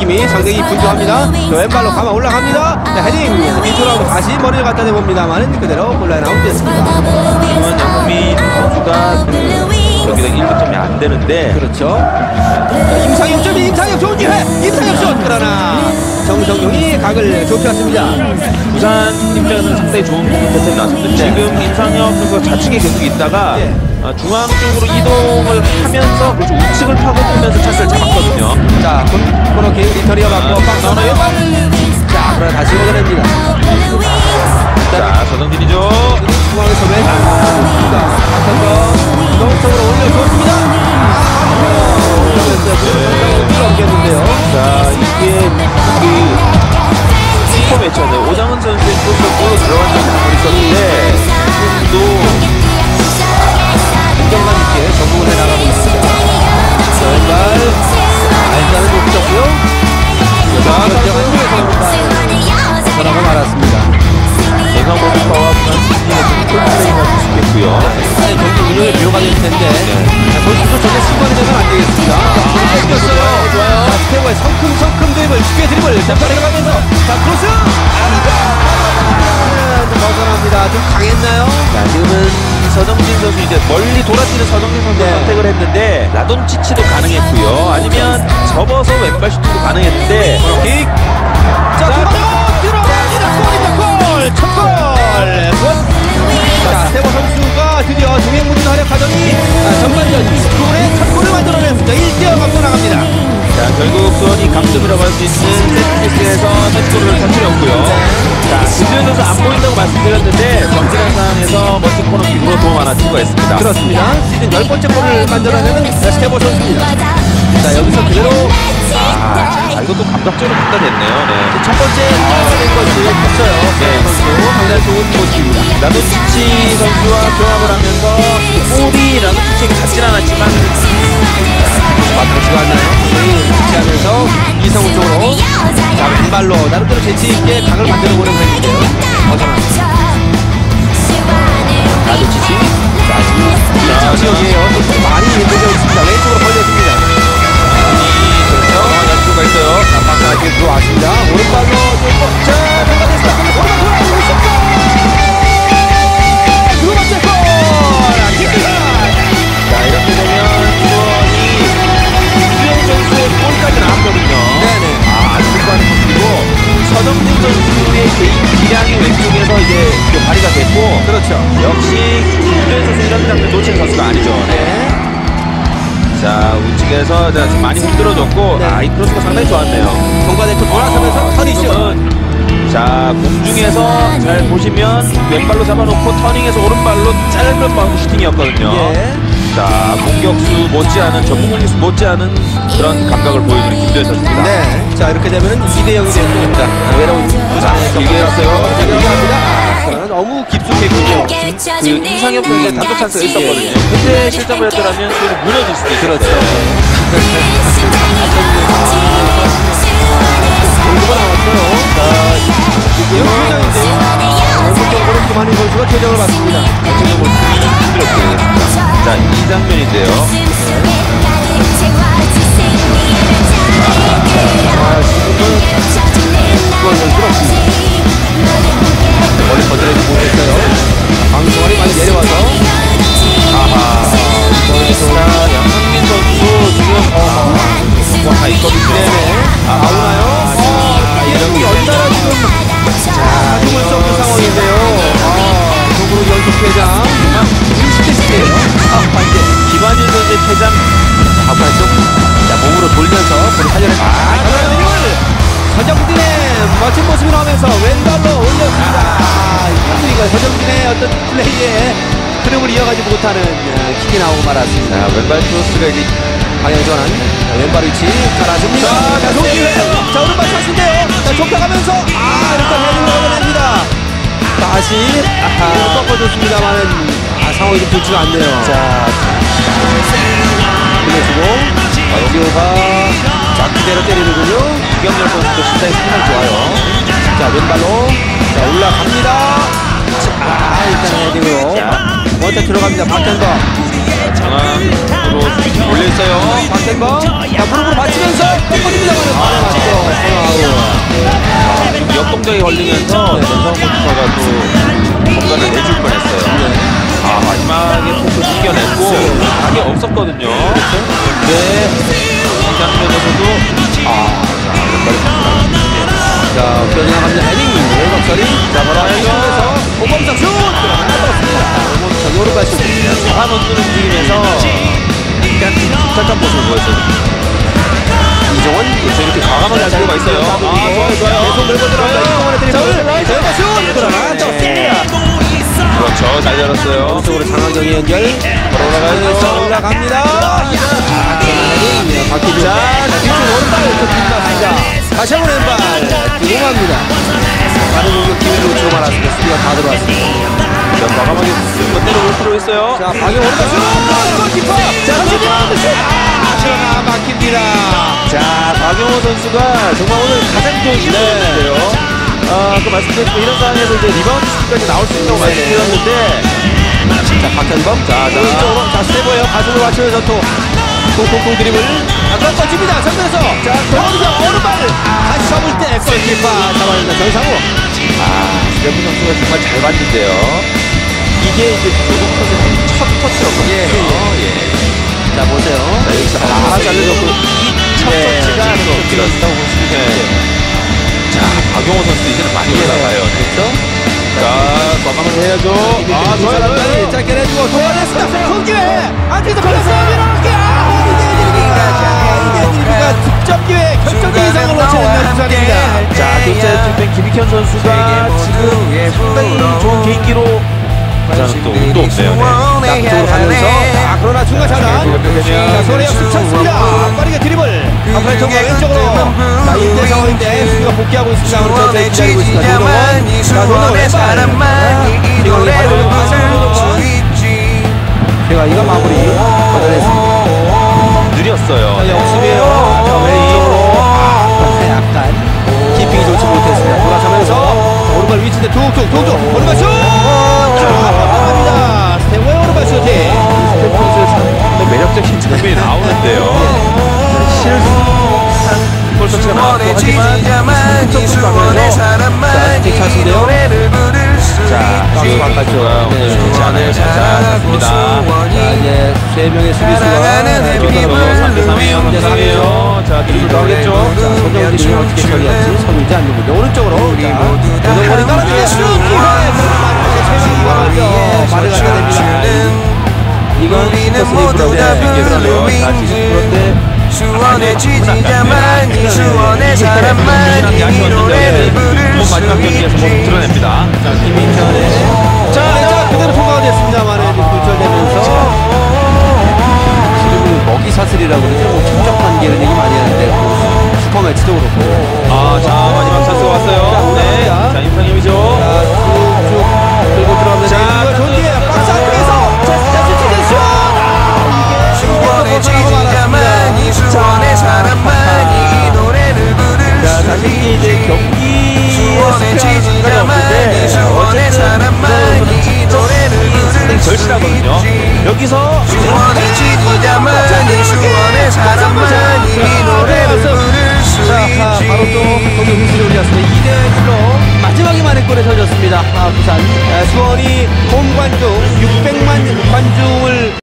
느낌이 상당히 분주합니다. 저 왼발로 가만 올라갑니다. 네, 헤딩 밑으로 다시 머리를 갖다 대봅니다만은 그대로 골라인 아웃됐습니다. 지금은 양민 선수가 여기다 1득점이 안 되는데 그렇죠. 자, 임상혁 점이 임상혁 좋은 기회. 임상혁 슛. 그러나 정성용이 각을 좁혔습니다. 부산 입장에서는 상당히 좋은 공격 패턴이 나왔습니다. 지금 임상혁 선수가 좌측에 계속 있다가 중앙 쪽으로 이동을 하면서 그렇죠, 우측을 파고들면서 찬스를 잡았거든요. 자, 코너킥 리터리어 받고 박스 하나 왼발. 자, 그러나 다시 얻어냅니다. 자, 서정진이죠. 중앙에서 왼발. 박현거 이동쪽으로 올려줬습니다. 없겠는데요. 자, 이게 슈퍼 매치였네요. 오장은 선수의 골로 들어간 적이 한번 있었는데 또 안정감 있게 적응을 해나가고 있습니다. 자, 왼발 알자는 못 붙였고요. 자, 선수에서 전하고 말았습니다. 대상 모니터와 부산 시즌에서 콜플레이가 수습했고요. 경기 운영에 비호가 될 텐데 선수도 전혀 신고는 되면 안 되겠습니다. 뺏겼어요. 좋아요. 자, 스테고의 성큼성큼 드립을 쉽게 드립을 템파리가 가면서 자, 크로스! 벗어납니다. 좀 강했나요? 자, 지금은 서정진 선수 이제 멀리 돌아뛰는 서정진 선수 선택을 했는데 라돈치치도 가능했고요. 아니면 접어서 왼발 슈팅도 가능했는데 킥! 자, 들어갑니다. 골입니다. 골! 첫 골! 자, 스테고 선수가 드디어 동행무진 활약하더니 전반전 20분에 첫 골을 만들어냈습니다. 1대0 갖고 나갑니다. 자, 결국 수원이 강점이라고 할 수 있는 세트피스에서 첫 골을 터뜨렸고요. 자, 김주현 선수 안 보인다고 말씀드렸는데 정진한 상황에서 멋진 코너킥으로 도움 하나 추가했습니다. 그렇습니다. 시즌 10번째 골을 만들어내는 스테고 선수입니다. 자, 여기서 그대로 자, 이것도 감각적으로 판단했네요. 네. 첫 번째 된 것이 됐어요. 네, 선수 상당히 좋은 모습입니다. 라돈치치 선수와 교합을 하면서 골이 라돈치치에게 닿진 않았지만 마트로스가 왔나요? 지치하면서 이성우 쪽으로 자, 왼발로 나름대로 재치있게 각을 만들어 보려고 했는데요. 벗어납니다. 라돈치치 자, 지금 지역이에요. 많이 흔들려 있습니다. 왼쪽으로 벌려줍니다. 그렇죠. 수가 있어요. 자, 박사한테 들어왔습니다. 오른발로 자, 뭔가 됐습니다. 오른발 돌아오고 있습니다. 두 번째 골! 자, 이렇게 되면 수원이 김주영 선수의 골까지 나왔거든요. 네네. 안승관의 선수이고 서정진 선수의 개인 기량이 왼쪽에서 이제 발휘가 됐고 그렇죠. 역시 김주영 선수 이런 장면 놓친 선수가 아니죠. 네. 자, 우측에서 좀 많이 흔들어줬고 네. 이 크로스가 상당히 좋았네요. 동가대표 돌아서면서 터닝슛. 자, 공중에서 잘 보시면 왼발로 잡아놓고 터닝해서 오른발로 짧은 바운드 슈팅이었거든요. 예. 자, 공격수 못지않은 전문 공격수 못지않은 그런 감각을 보여주는 김주현 선수입니다. 네. 자, 이렇게 되면 2대0이 됩니다. 외로운 부산에서 길게 갔어요. 합니다. 너무 깊숙했군요. 그 이상엽 선수의 단독 찬스가 있었거든요. 그때 실점을 했더라면 그는 무너질 수도 있었어요. 그렇죠. 골고가 나왔어요. 자, 이게 표정인데요. 전문적으로 김한희 선수가 퇴장을 받습니다. 전체적으로 힘들었고요. 자, 이 장면인데요. 수원 선수가 멀리 건드리지 못했어요. 방송알이 많이 내려와서 아하. 자, 양상민 선수 지금 다 있거든요. 네네. 나오나요? 이런 연달아 지금 힘을 쏟는 상황인데요. 속으로 연속 퇴장. 일시대식이에요. 반대. 김한일 선수의 퇴장 바깥쪽. 자, 몸으로 돌면서 볼을 살려냈습니다. 서정진의 멋진 모습이 나오면서 왼발로 올렸습니다. 이거 서정진의 어떤 플레이에 흐름을 이어가지 못하는 킥이 나오고 말았습니다. 자, 왼발 크로스가 이제 방향 전환. 왼발 위치 깔아줍니다. 자, 좋은 기회. 자, 오른발 찼는데요. 자, 좁혀가면서 일단 헤딩을 얻어냅니다. 다시 꺾어줬습니다만은 상황이 좀 좋지가 않네요. 자, 올려주고 여기가 자, 그대로 때리는군요. 김경렬 선수도 신장이 상당히 좋아요. 자, 왼발로 자, 올라갑니다. 일단 헤딩으로 먼저 들어갑니다. 박현거 중앙으로 올려있어요. 박현범. 자, 무릎으로 받치면서 꺾어줍니다만 바로 맞죠. 선아웃. 역동작이 걸리면서 전성훈 키퍼가 또 공간을 내줄 뻔했어요. 아, 마지막에 포크 숨겨냈고 각이 없었거든요. 네. 이 장면에서도 자, 변형합니다. 헤딩. 외곽처리. 자, 바로 헤딩에서 오범석 슛! 들어갔습니다. 오범석이 오른발 슛. 잡아놓는 움직임에서 약간 복잡한 모습을 보였어요. 이정원. 그렇죠. 이렇게 과감하게 할 필요가 있어요. 아, 좋아요, 좋아요. 계속 밀고 들어갑니다. 이정원의 드리블. 자, 외곽 슛! 그러나 떴습니다. 그렇죠. 잘 열었어요. 오른쪽으로 장학경이 연결. 올라가면서 올라갑니다. 박희준. 자, 뒤쪽 오른발 좀 빗났습니다. 다시 한번 왼발. 들어갑니다. 다른 공격 기회를 놓치고 말았습니다. 수비가 다 들어왔습니다. 자, 과감하게 한번 때려볼 필요 있어요. 자, 박영 오른발 슛! 골키퍼! 자, 선수님 슛! 그러나 막힙니다. 자, 박용호 선수가 정말 오늘 가장 좋은 시도였는데요. 그 말씀드렸지만 이런 상황에서 이제 리바운드 슈트까지 나올 수 있다고 말씀드렸는데, 자, 박현범. 자, 오른쪽으로. 자, 세보예요. 가슴을 맞추면서 톡톡톡 드리블. 아까 꺼집니다. 전면에서. 자, 들어오면서 오른발. 다시 접을 때 골키퍼 잡아낸다. 정상우. 스테프 선수가 정말 잘 봤는데요. 이게 이제 조국 선수의 첫 터치였거든요. 예. 자, 보세요. 자, 여기서 잘려줬고, 이첫 터치가 터치가 있다고 보시면 돼요. 자, 박용호 선수 이제는 많이 올라가요. 그렇죠? 자, 과감하게 해야죠. 좋아요. 짧게 내주고 도와냈습니다. 손기회 안쪽에서 걸렸어. 밀어넣기. 이게 득점 기회 결정적인 이상을 놓치는 부산입니다. 자, 교체 팀팬 김익현 선수가 지금 상당히 좋은 개인기로 부산은 또 운도 없네요. 자, 그쪽으로 가면서 그러나 중간 차단. 자, 손에 역습 쳤습니다. 빠르게 드리블. 앞으로 정말 왼쪽으로. 자, 1대 상황인데 수비가 복귀하고 있습니다. 오늘 저희 기다리고 있습니다. 노동원. 자, 노동원 왼발. 이걸 바로 제가 이거 마무리 받아냈습니다. 느렸어요. 역습이에요. 자, 왼쪽으로. 약간 키핑이 좋지 못했습니다. 돌아서면서 오른발 위치인데 툭툭 오른발 슛! 들어갑니다. 스테고의 오른발 슈팅. 스테프 선수의 상당히 매력적인 장면이 나오는데요. 실수한 골 터치가 나왔고 하지만 스톱을 가면서 자, 스틱 찬스인데요. 자, 박수 바깥쪽가 오늘 좋지 않아요. 자, 자, 이제 3명의 수비수가 경기도 3대3이에요. 3대3이에요. 자, 드리블도 하겠죠. 자, 손정진이 어떻게 처리할지 선이지 않는군요. 오른쪽으로. 자, 노동원이 깔아주게 슛! 최민기가 먼저 발을 갖게 됩니다. 이건 슈퍼스리프라고 그러네요. 자, 70%대 수원해지자만이 수원의 사람만이 이 노래를 부를 수 마지막 경기에서 모습 있지. 드러냅니다. 자, 김민현의 자, 그대로 통과가 됐습니다만 굴절되면서 지금 먹이 사슬이라고 그러죠. 뭐 충격 관계를 얘기 많이 하는데 슈퍼매치도 그렇고. 자, 마지막 찬스가 왔어요. 네. 자, 임상현이죠. 자, 쭉 들고 들어갑니다. 자, 좋은데 박스 안쪽에서 자, 슈팅의 슛! 수원해지자만이 수원의 사람만이 이 노래를 부를 자, 수 자신이 이제 있지. 경기에 수원해지자만이 수원의 사람만이 이 노래를 부를 수 절실하거든요. 있지. 여기서 수원해지자만이 수원의 사람만이 이 노래를 부를 수 자, 바로 또 거기 흥수를 올렸습니다. 2대1로 마지막에 만회골에 터졌습니다. 부산 수원이 홈 관중 600만 관중을